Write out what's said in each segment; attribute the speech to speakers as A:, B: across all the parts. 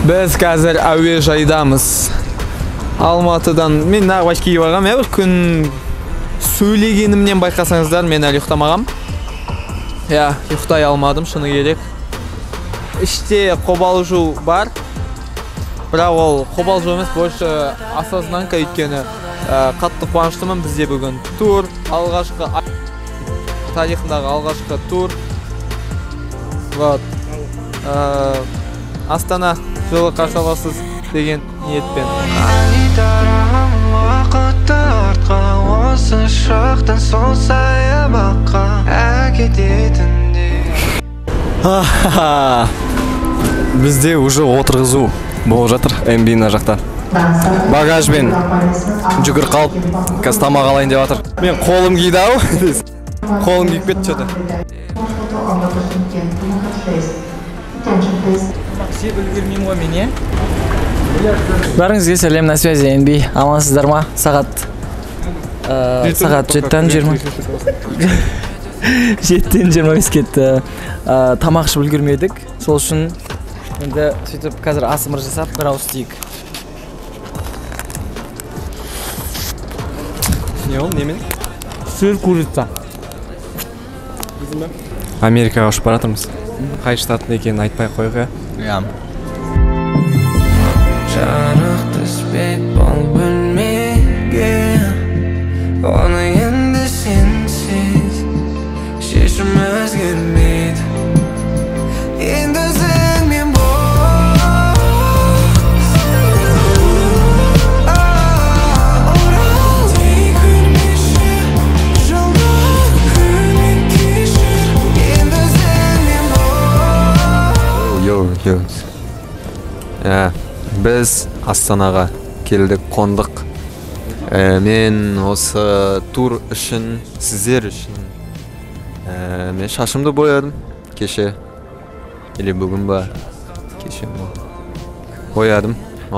A: Biz қазір әуежайдамыз. Алматыдан мен нағып киіп алғам. Бір күн сөйлегенімнен байқасаңыздар, мен әлі ұйықтамағам. Ұйықтай алмадым, шыны керек. Іште қобалжу бар. Бірақ ол қобалжу емес, больше осознанка, өйткені қатты қуаныштымын. Бізде бүгін тур, алғашқы тарихындағы алғашқы тур. Астана жылы қарсы аласыз деген ниетпен.
B: Уақытты артқа, осы шақтан сол саябаққа әкететіндей.
C: Бізде уже отырғызу болып жатыр MB-на жақта. Багажбен жүгір қалып, қазір тамақ алайын деп жатыр. Мен қолым киді ау. Қолым киіп кетті что-то.
A: Все білгірмеймін ғой мен,
D: Бәріңізге сәлем, на связи NB. Амансыздар ма? Сағат 7-тен 25 кетті. Тамақ ішіп үлгермедік. Сол үшін енді сөйтіп қазір асымыр жасап бір ауыз тиік.
C: Не ол, немен?
A: Сыр курица.
C: Америкаға ұшып баратырмыз. Қай штаттың екенін айтпай қойға.
B: Жарық түспек бұл бөлмеге, оны енді сенсіз шешім өзгермейді. Енді сенмен бос орал, дей көрмеші жолда көмек кешір. Енді сенмен бос.
E: Біз Астанаға келдік, қондық. Мен осы тур үшін, сіздер үшін мен шашымды боядым кеше. Или бүгін ба? Кеше боядым.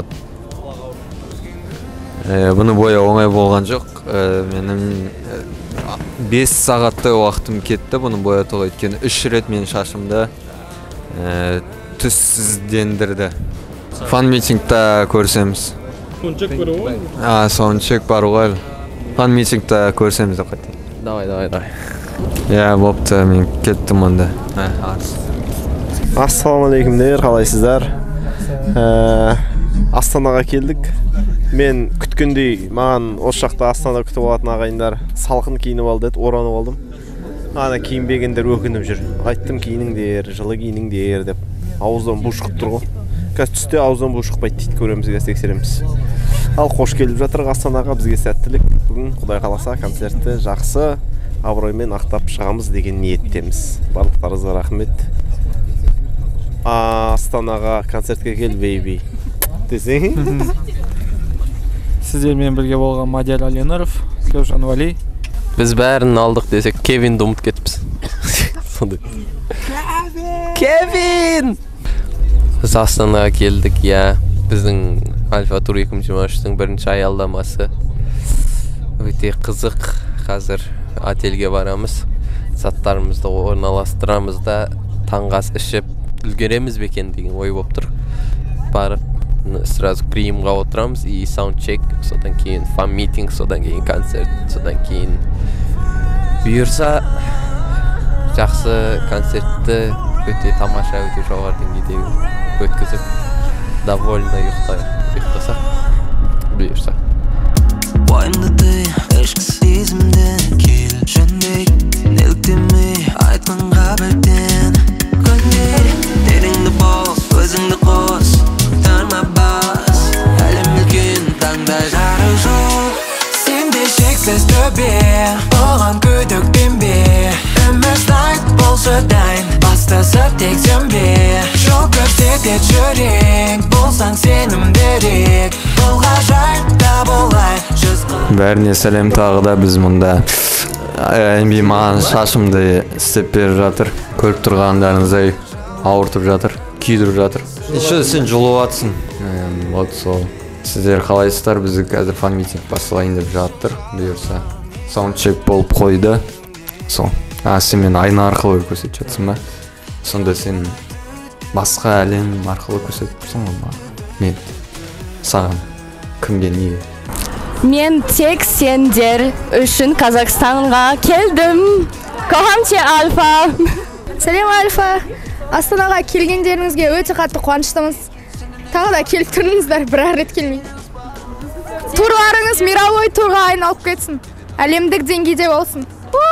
E: Бұны боя оңай болған жоқ. Менің 5 сағаттай уақытым кетті бұны боятуға, өйткені 3 рет мен шашымды түссіздендірді. Фан-митингта көрсеміз. Соундчек бар ғой. Фан-митингта көрсеміз деп қайтайын.
C: Давай.
E: Бопты, мен кеттім онда.
F: Ассалаумалейкумдер, қалайсыздар? Астанаға келдік. Мен күткендей, маған осы жақта Астана күтіп алатын ағайындар салқын киініп алды деді, оранып алдым. Ана киінбегендер өкініп жүр. Айттым киініңдер, жылы киініңдер деп. Ауыздан бу шығып тұр ғой. Қазір түсте ауыздан бу шықпайды дейді, көреміз, тексереміз. Ал қош келіп жатыр Астанаға, бізге сәттілік. Бүгін Құдай қаласа концертті жақсы абыроймен ақтап шығамыз деген ниеттеміз. Барлықтарыңызға рахмет. Астанаға концертке кел, бейби. Десең?
A: Сіздермен бірге болған Мадияр Алинұров, Сержан Вали.
G: Біз бәрін алдық десек, Кевинді ұмыт кетіпіз. Кевин! Біз Астанаға келдік, біздің Альфа Тур 2023-тің бірінші аялдамасы. Өте қызық, қазір отельге барамыз. Заттарымызды орналастырамыз да, таңғас ішіп үлгереміз бекен деген ой болып тұр. Барып, сразу приемға отырамыз, и саундчек, содан кейін фан-митинг, содан кейін концерт, содан кейін бұйырса жақсы концертті өте тамаша, өте жоғары деңгейдегі өткізіп, довольно ұйықтасақ, бұйырса.
B: Бойымды ты, ішкі сезімді кел жөндей, неліктемей айтқанға бірден көнбей, тереңді бос, өзіңді қос, тарма бас, әлем үлкен таңда жарық жол. Сенде шексіз төбе, оған күдікпенбе, өмір сайт болшы дайын, бастасып тек сөнбе, жол көрсетет жүрек, болсаң сенімдерек, бұл ғажайып та болай.
E: Бәріне сәлем, тағы да біз мұнда MB маған шашымды істеп беріп жатыр. Көріп тұрғандарыңыздай ауыртып жатыр, күйдіріп жатыр. Еще сен жұлып атсың. Вот сол. Сіздер қалайсыздар? Бізді қазір фан-митинг басталайын деп жатыр. Бұйырса саундчек болып қойды. Сол. Сен мен айна арқылы көрсетіп жатсың ба? Сонда сен басқа әлем арқылы көрсетіп тұрсың ғой маған. Мен саған кімге не?
H: Мен тек сендер үшін Қазақстанға келдім. Қоғамче Альфа.
I: Сәлем Альфа. Астанаға келгендеріңізге өте қатты қуаныштымыз. Тағы да келіп тұрыңыздар, бір рет келмей. Турларыңыз мировой турға айналып кетсін. Әлемдік деңгейде болсын.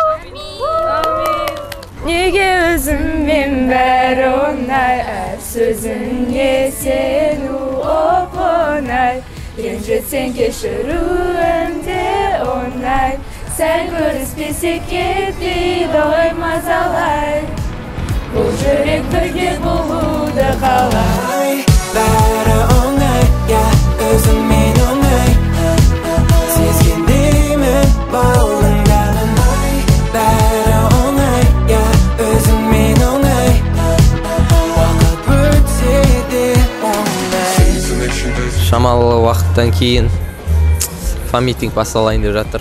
H: Неге өзіммен бәр оңай, әр сөзіңе сену оп-оңай. Ренжітсең кешіруім де оңай, сәл көріспесек кетпейді ғой мазалай. Бұл жүрек бірге болуды қалай.
B: Бәрі оңай, я өзіммен оңай, сезгендеймін балыңдағын. Бәрі оңай, я өзіммен оңай, уақыт өтсе де оңай.
G: Шамалы уақыттан кейін фан-митинг басталайын деп жатыр.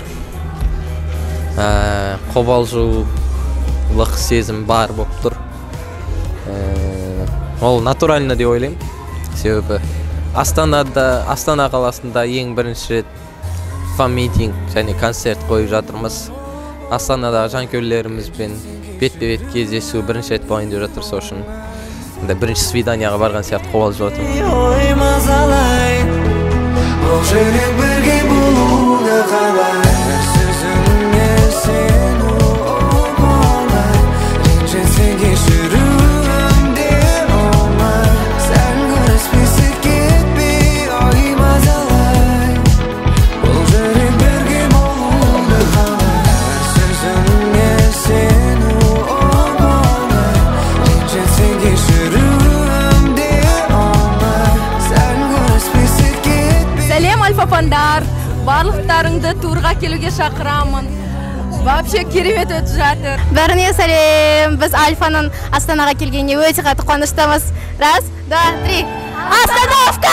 G: Қобалжулық сезім бар болып тұр. Ол натурально деп ойлаймын. Себебі Астана қаласында ең бірінші рет фан-митинг және концерт қойып жатырмыз. Астанадағы жанкүйерлерімізбен бетпе-бет кездесу бірінші рет болайын деп жатыр. Сол үшін бірінші свиданияға барған сияқты қобалжып отырмын.
B: Бұл жүрек бірге болуды қалай. Сөзіңе сену оп-оңай, ренжітсең кешіруім де оңай, сәл көріспесек кетпей ой мазалай. Бұл жүрек бірге болуды қалай. Сөзіңе сену оп-оңай, ренжітсең кешіруім де оңай, сәл көріспесек кетпей.
H: Сәлем альфа-фандар, барлықтарыңды турға келуге шақырамын. Вообще керемет өтіп жатыр.
I: Бәріне сәлем. Біз Альфаның Астанаға келгенге өте қатты қуаныштымыз. Раз, два, три. Остановка!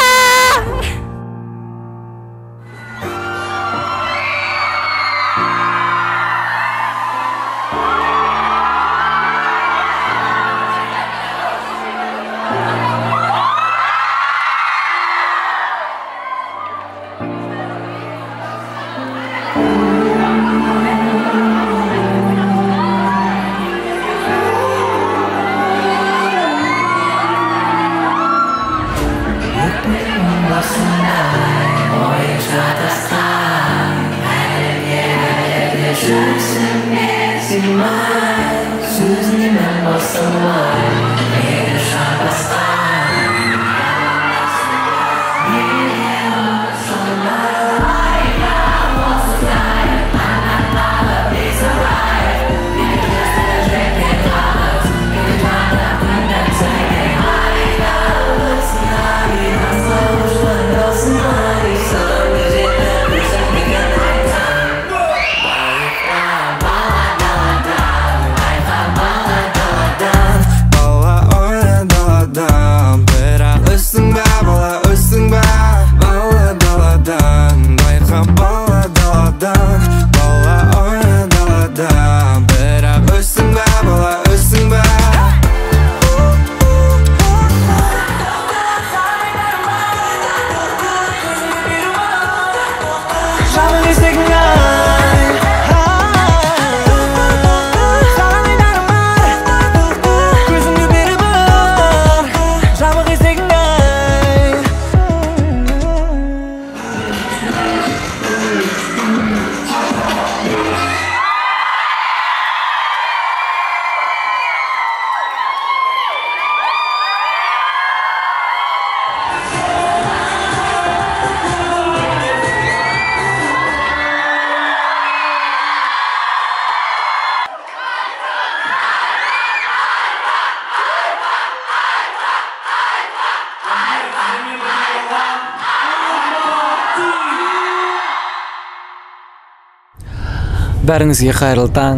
D: Бәріңізге қайырлы таң.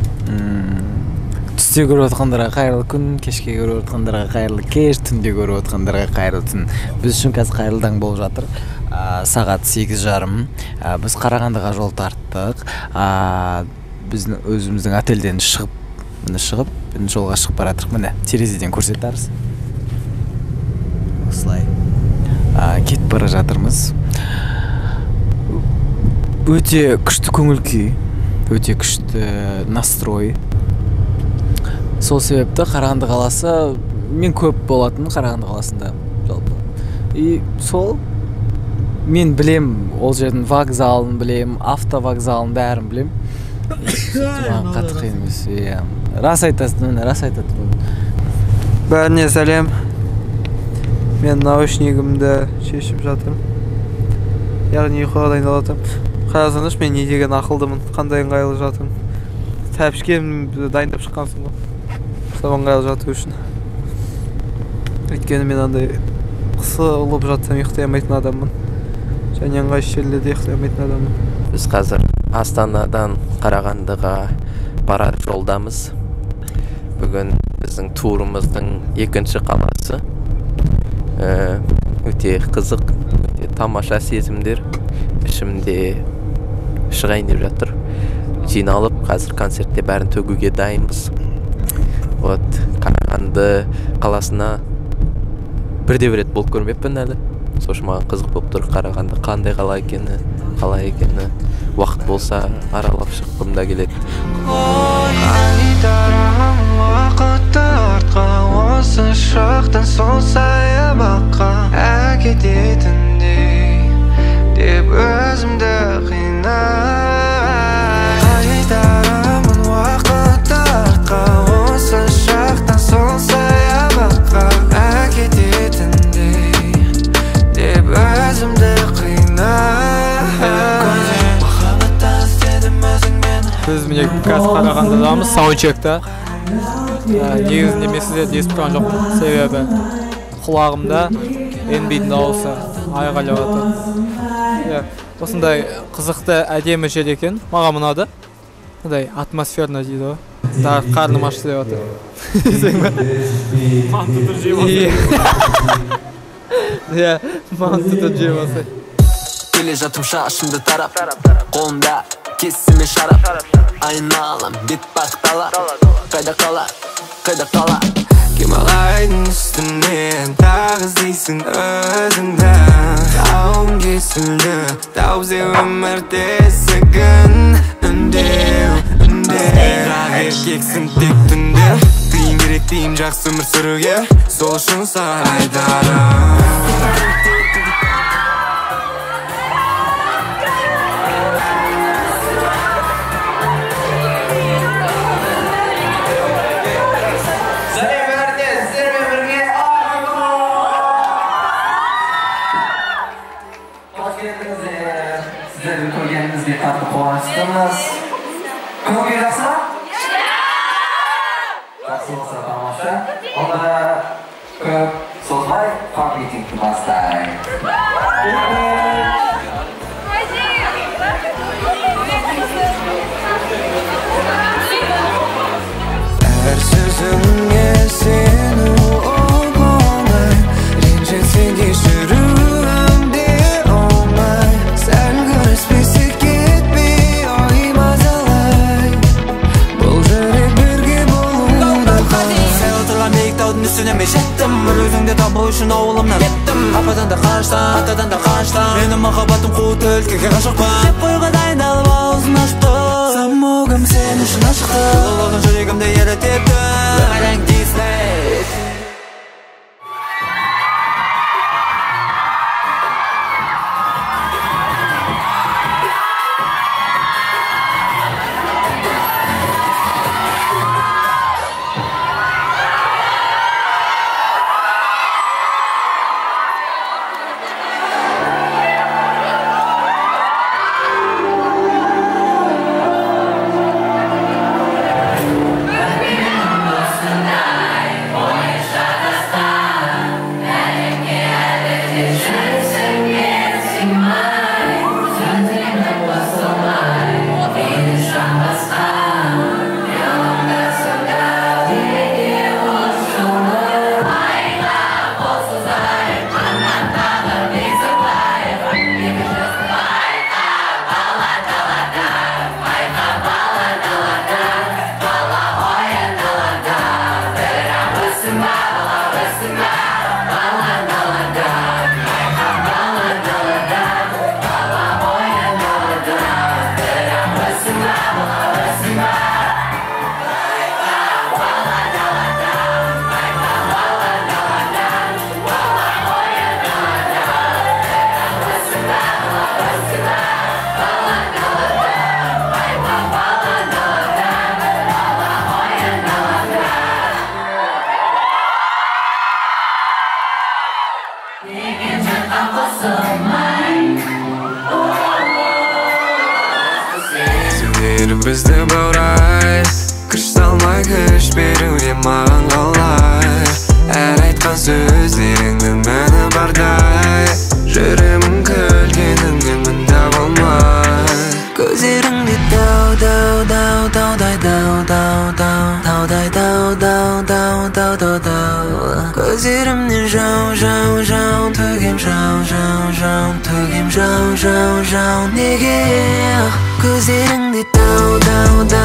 D: Түсте көріп отқандарға қайырлы күн, кешке көріп отқандарға қайырлы кеш, түнде көріп отқандарға қайырлы түн. Біз үшін қазір қайырлы таң болып жатыр. Сағат 8:30. Біз Қарағандыға жол тарттық. Біздің өзіміздің отельден шығып, жолға шығып баратырық. Міне, терезеден көрсетарыз. осылай кетіп бара жатырмыз. Өте күшті көңіл күй, өте күшті настрой. Сол себепті Қарағанды қаласы, мен көп болатын Қарағанды қаласында жалпы. И сол мен білем, ол жердің вокзалын білем, автовокзалын бәрін білем. Маған қатты қиын емес. Рас айтасың, рас айтасың.
A: Бәріне сәлем. Мен наушнигімді шешіп жатырмын. Яғни ұйқыға дайындалатырмын. Қарасаңыз, мен не деген ақылдымын, қандай ыңғайлы жатырмын. Тәпішкемді дайындап шыққансың ғой. Сол ыңғайлы жату үшін. Өйткені мен андай қысылып жатсам ұйықтай алмайтын адаммын. Және ыңғайсыз жерлерде ұйықтай алмайтын адаммын.
G: Біз қазір Астанадан Қарағандыға барар жолдамыз. Бүгін біздің турымыздың екінші қаласы. Өте қызық, өте тамаша сезімдер ішімде шығайын деп жатыр. Жиналып, қазір концертте бәрін төгуге дайынбыз. Вот, Қарағанды қаласына бірде-бір рет болып көрмеппін әлі. Сошы маған қызық болып тұр, Қарағанды қандай қала екені, қалай екені. Уақыт болса аралап шыққым да келеді.
B: Қайтарамын уақытты артқа, осы шақтан сол саябаққа әкететіндей деп өзімді қинай. Қайтарамын уақытты артқа, осы шақтан сол саябаққа әкететіндей деп өзімді қинай.
A: Біз міне қазір Қарағандыдамыз, саундчекта. Негізінде мен сіздерді естіп тұрған жоқпын, себебі құлағымда NB'дің дауысы айғайлап жатыр. Осындай қызықты әдемі жер екен, маған ұнады. Ондай атмосферно дейді ғой. Тағы қарным ашты деп жатыр. Манты тұр жеп алсай. Манты тұр жеп алсай.
J: Келе жатым шашымды тарап, қолымда кесіме шарап, айналам бет бақтала, қайда қала.
B: Кемалайдың үстінен тағы іздейсің өзіңді. Тауым кесілді, таузе өмір тесігін. Үндеу, бірақ еркексің тек түнде. Тиын керек дейім жақсы өмір сүруге, сол үшін саған айтарым.
J: Sizlerin көргеніңізге қатты қуаныштымыз. Көңіл жақсы ма? Жақсы болса тамаша. Онда көп созбай фан-митингті бастайық.
B: Әр сөзіңе сену ол оңай, ренжітсең кешіруім де оңай. Сәл көріспесек кетпей ой мазалай, бұл жүрек бірге болуды қалай.
J: Сәл тұрған биік таудың үстіне мен жеттім, бір өзіңді табу үшін ауылымнан кеттім. Ападан да қаштым, атадан да қаштым, менің махаббатым қуыт өлкеге ғашықпын. Деп қоюға дайындалып аузын аштым, самогым сен үшін ашықты. Жылылығын жүрегімді ерітетті, Ләңәләң Дисней.
B: Bizde bağray Kıştalmay kış berude mağan qalay Әр айтқан сөздеріңнің мәні бардай Жүрімін күлгеніңнен мында болмай Көздеріңде таудай Көздерімнен жау Төгем жау Неге Көздеріңде тау